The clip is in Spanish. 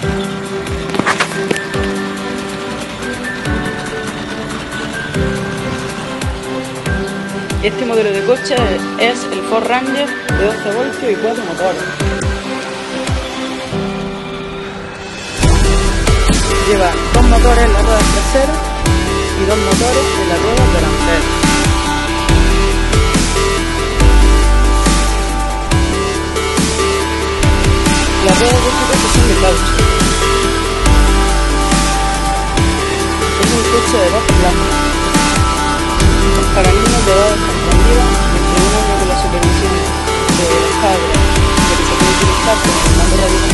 Este modelo de coche es el Ford Ranger de 12 voltios y 4 motores. Lleva 2 motores en las ruedas traseras y 2 motores en las ruedas delanteras. Las ruedas de este coche son de caucho. Es un coche de 2 plantas. Para niños de edades comprendidas entre 1 año con la supervisión de los padres, que se puede utilizar con el mando radio